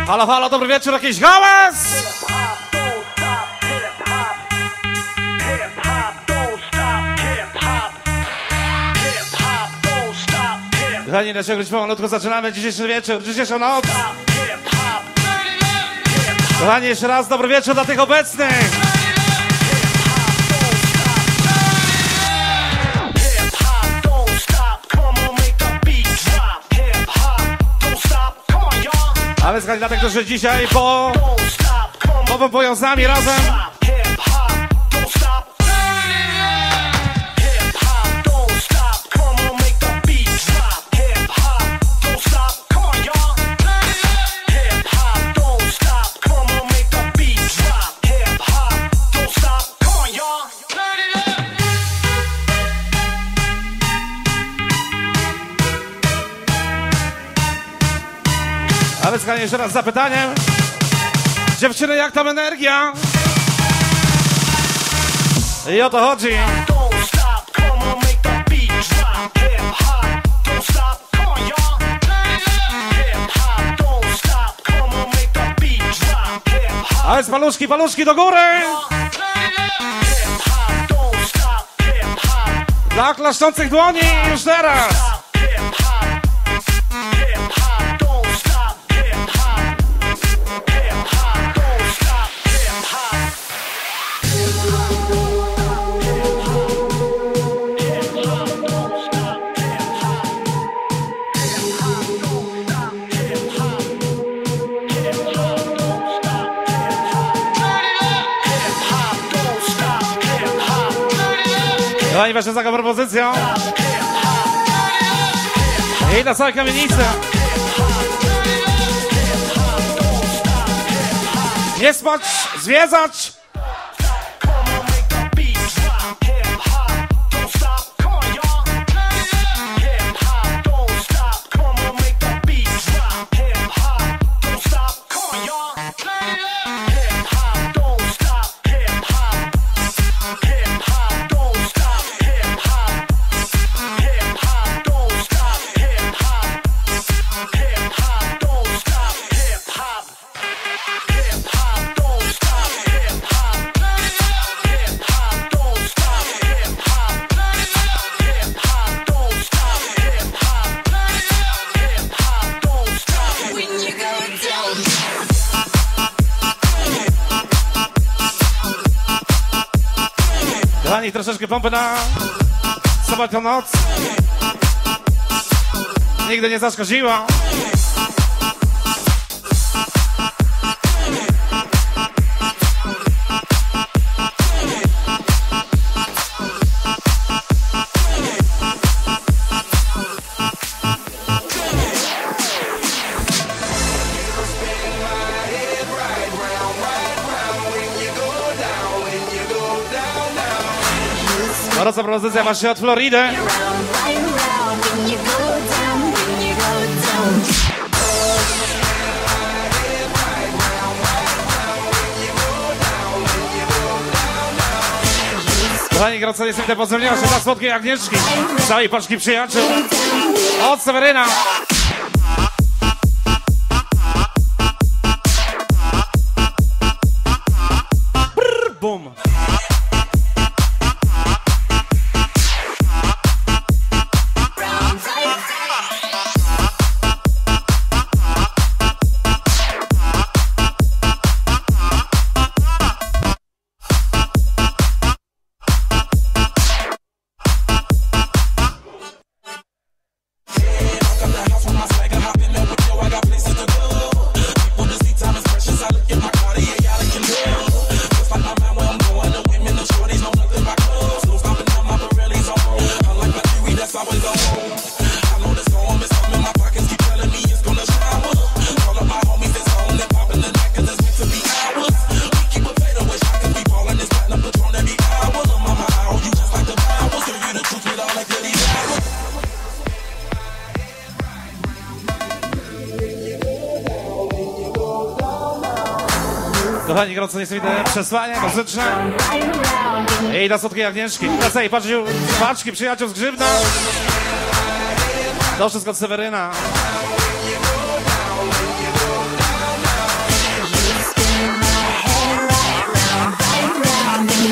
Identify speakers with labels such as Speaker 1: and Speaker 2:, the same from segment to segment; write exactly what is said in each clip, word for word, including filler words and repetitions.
Speaker 1: Halo, halo, dobry wieczór, jakiś hałas! Kochani, dlaczego już pomalutko zaczynamy dzisiejszy wieczór, dzisiejszą noc. Kochani, jeszcze raz dobry wieczór dla tych obecnych. A więc kochani, dla tych, którzy dzisiaj po pompują z nami razem. A więc kochani, jeszcze raz zapytaniem. Dziewczyny, jak tam energia? I o to chodzi. A więc paluszki, paluszki do góry! Dla klaszczących dłoni już teraz! Kochani, właśnie za propozycją. I na całej kamienicy. Nie spać, zwiedzać. Kochani, troszeczkę pompy na sobotą noc. Nigdy nie zaszkodziła. Gorąca propozycja właśnie od Floridy. Kochani, gorąco niestety pozdrowienia się dla słodkiej Agnieszki, całej paczki przyjaciół od Seweryna. Brr, bum. Kochani, gorąco niesamowite przesłanie muzyczne. I dla słodkiej Agnieszki. Na całej paczki, paczki przyjaciół z Grzywna. To wszystko od Seweryna.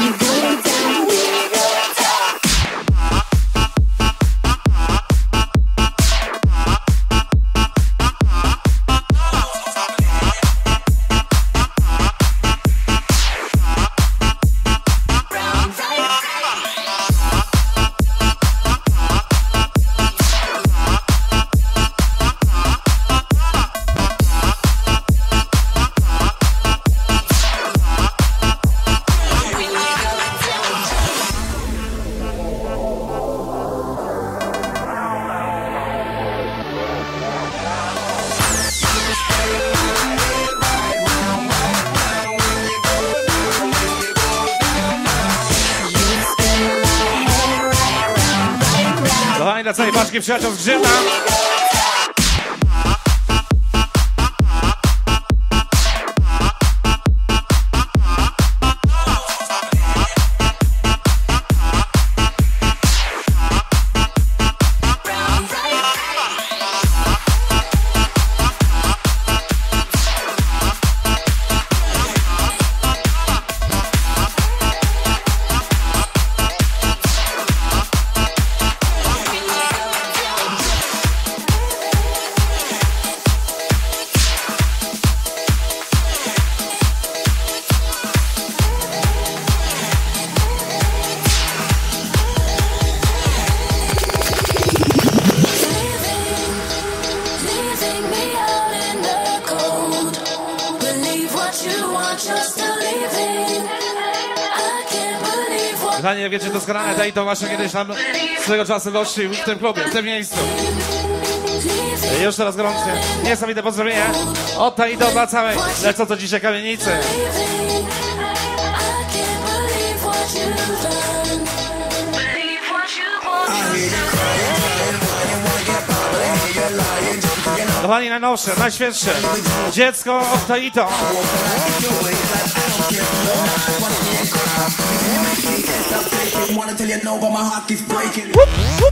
Speaker 1: Dla całej paczki przyjaciół z Grzybna. Kochani, wiecie doskonale, daj to właśnie kiedyś tam swego czasu gościł w tym klubie, w tym miejscu. Już teraz gorącznie. Niesamowite pozdrowienia od tej do dla całej. Lecą to dzisiaj kamienicy. Kochani, najnowsze, najświeższe. Dziecko od Taito. Whoop, whoop.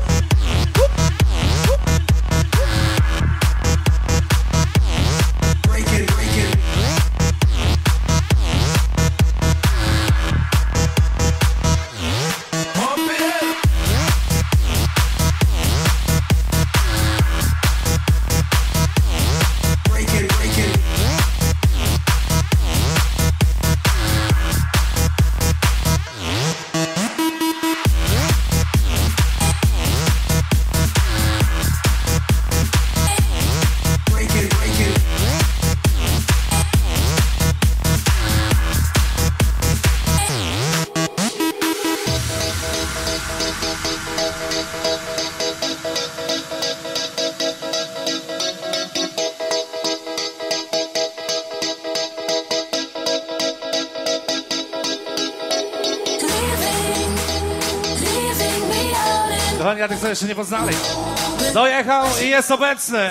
Speaker 1: Kochani, ja tych co jeszcze nie poznali. Dojechał i jest obecny.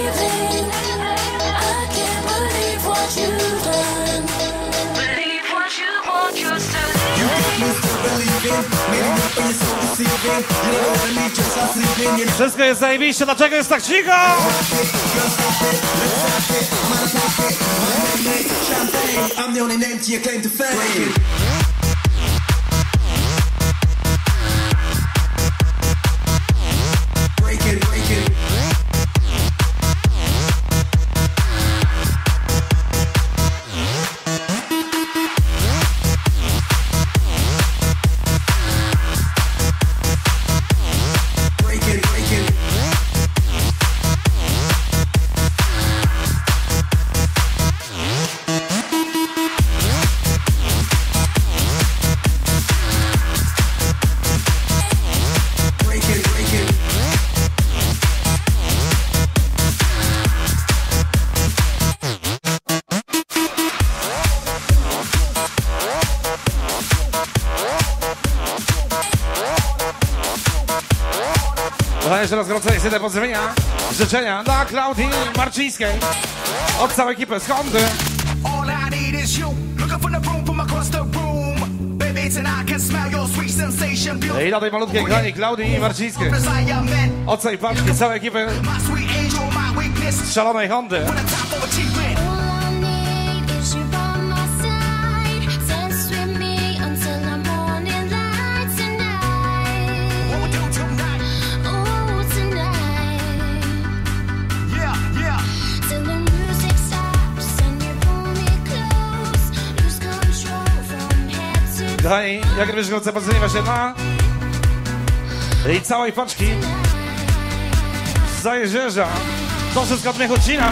Speaker 1: Wszystko jest zajebiście, dlaczego jest tak cicho? Jeszcze raz gorące jest pozdrowienia, życzenia dla Klaudii Marcińskiej od całej ekipy z Hondy. I dla tej malutkiej grani Klaudii Marcińskiej od całej paczki, całej ekipy z szalonej Hondy. Kochani, jak wiesz, gorące pozdrowienia się ma i całej paczki z Zajezierza. To wszystko od Miechocina.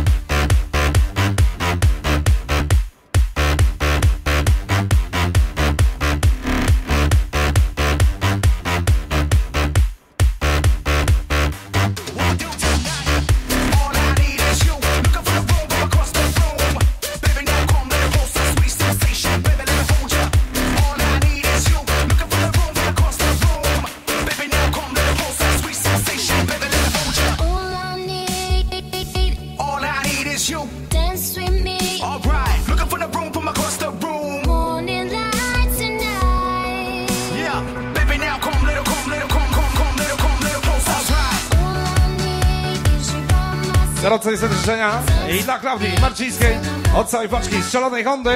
Speaker 1: Gorące niestety życzenia i dla Klaudii Marcińskiej od całej paczki strzelonej Hondy.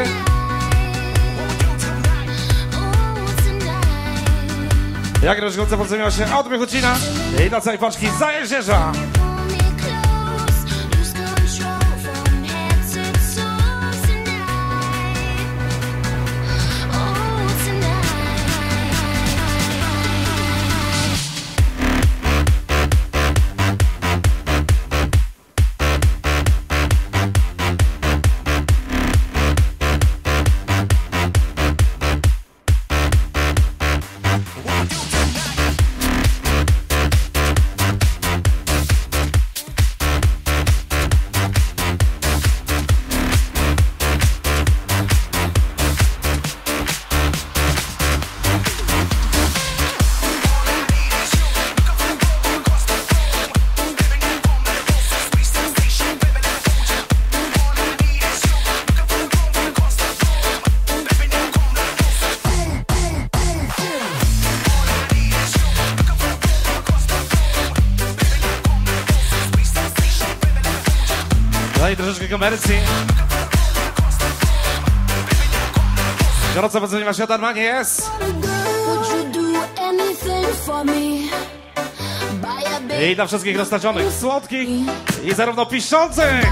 Speaker 1: Jak gorące pozdrowienia się od Miechocina i dla całej paczki z Zajezierza. I troszeczkę komercji. Gorąco pozdrowienia się od Armanii jest. I dla wszystkich roztaczonych, słodkich i zarówno piszczących.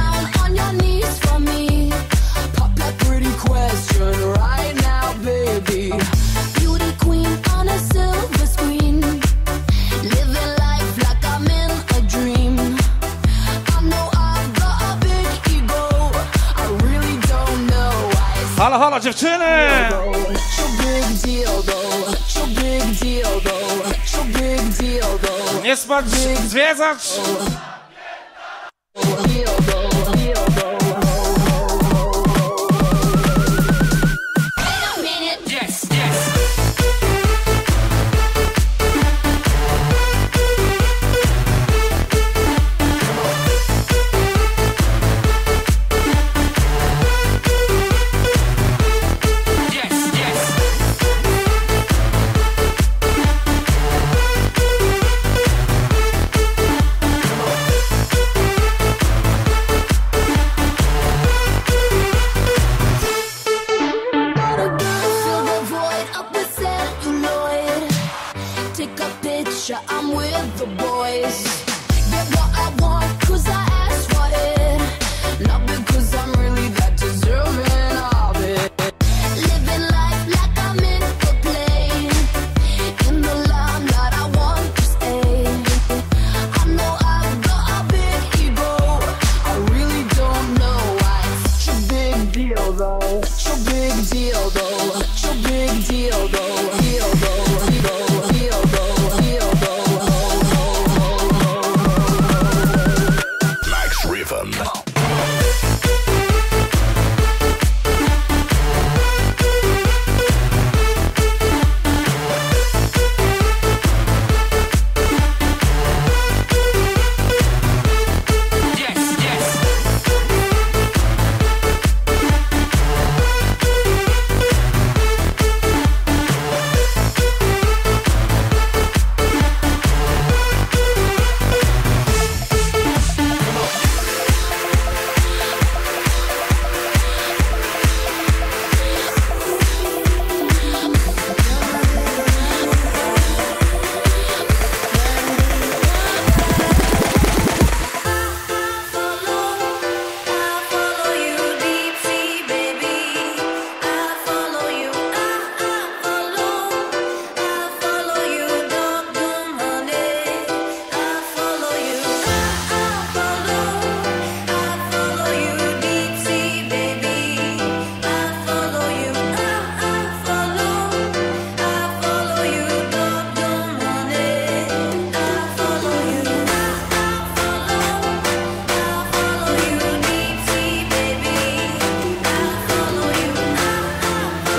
Speaker 1: Halo, halo, dziewczyny! Nie spać, zwiedzać!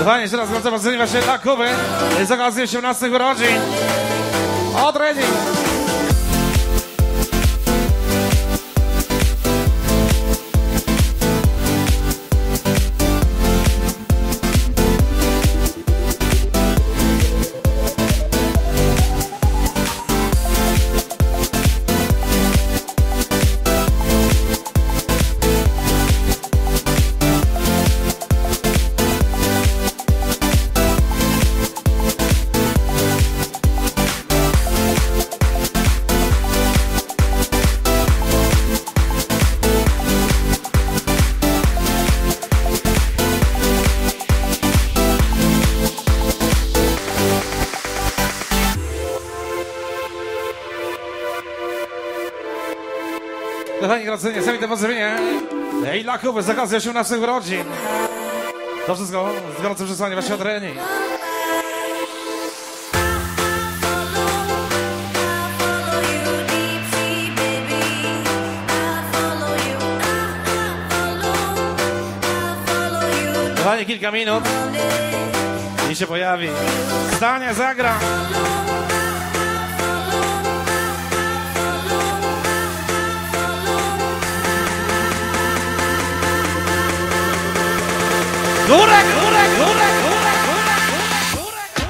Speaker 1: Kochani, jeszcze raz bardzo bardzo właśnie dla Kuby. Z okazji osiemnastych urodzin. Od Reni. Kochani, gratuluję, niesamowite pozdrowienie. I dla Kuby z okazji osiemnastych urodzin. To wszystko z gorącym przesłaniem właśnie od Reni. Kochani, kilka minut i się pojawi. Stanie, zagra. Górę, górę, górę, górę, górę, górę,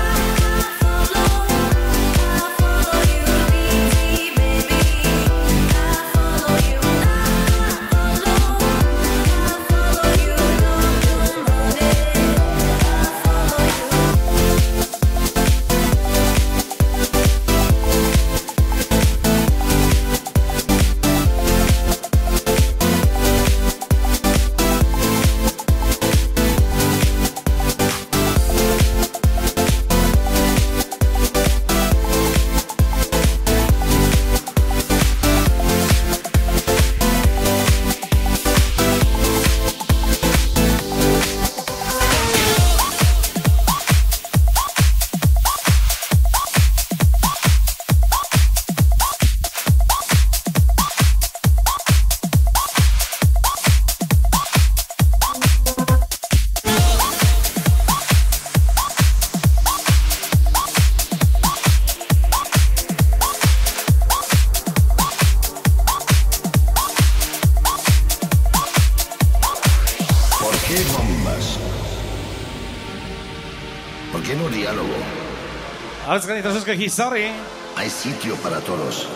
Speaker 1: Ale zgadnij troszeczkę historii.
Speaker 2: Hay sitio para todos.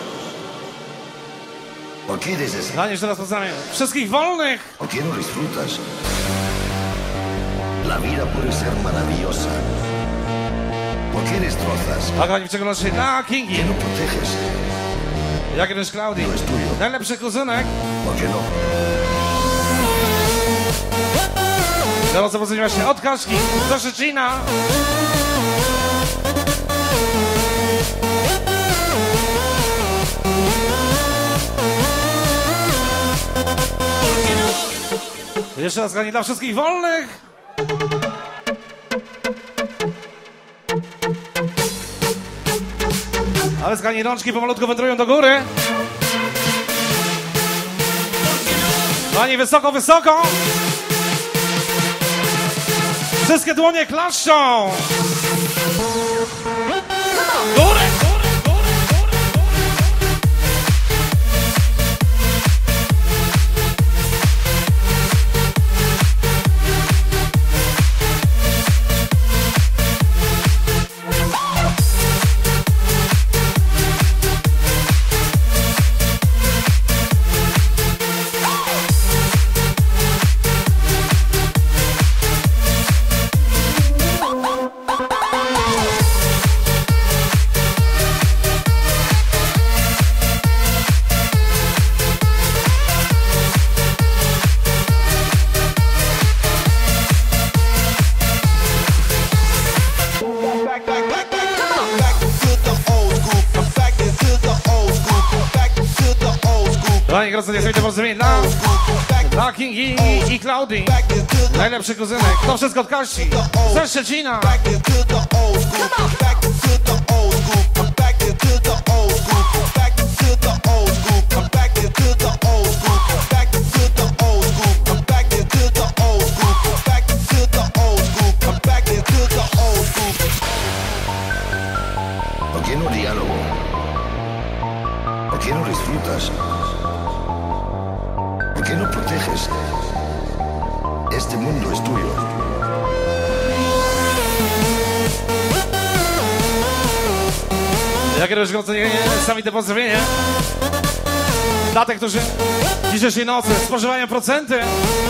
Speaker 2: ¿Por qué eres ese?
Speaker 1: No, jeszcze raz pozdrawiam wszystkich wolnych.
Speaker 2: ¿Por qué no disfrutas? La vida puede ser maravillosa. ¿Por qué destrozas?
Speaker 1: A kochani, w szczególności dla
Speaker 2: ¿Por
Speaker 1: Kingi.
Speaker 2: qué no proteges?
Speaker 1: Jak też Klaudii.
Speaker 2: To jest tuyo.
Speaker 1: Najlepszy kuzynek.
Speaker 2: ¿Por qué no?
Speaker 1: Gorąco pozdrowienia właśnie od Kaszki do Szczecina. Jeszcze raz kochani, dla wszystkich wolnych. Ale kochani, rączki pomalutko wędrują do góry. Kochani, wysoko, wysoko. Wszystkie dłonie klaszczą. Górę. Kochani, gorąco niesamowite pozdrowienie dla, dla Kingi i, i Klaudii. Najlepszy kuzynek. To wszystko od Kasi. Ze Szczecina.
Speaker 2: no disfrutas? ¿Por qué no proteges? Este mundo es tuyo.
Speaker 1: Jakie rozwiązanie, sami te pozdrowienia dla tych, którzy dzisiejszej nocy spożywają procenty.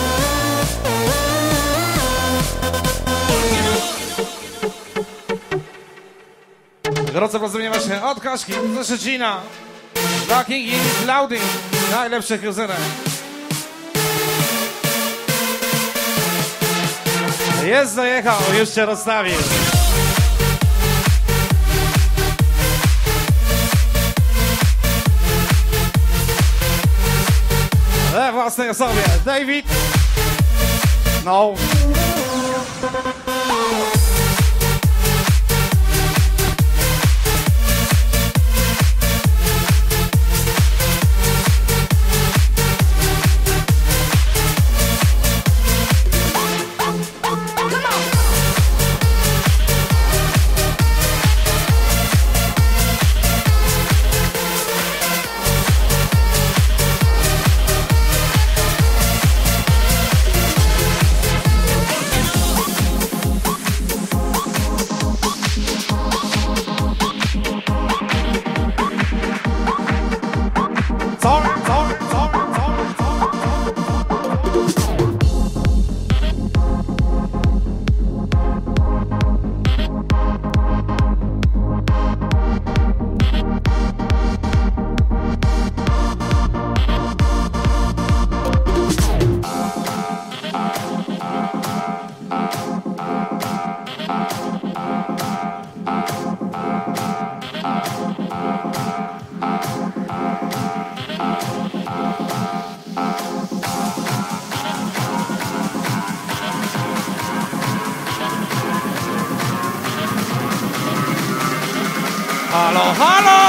Speaker 1: Gorące pozdrowienia właśnie od Kaszki ze Szczecina dla Kingi, Klaudy, najlepszych kuzynek. Jest, dojechał, już cię rozstawił. We własnej osobie, David. No. Halo, halo!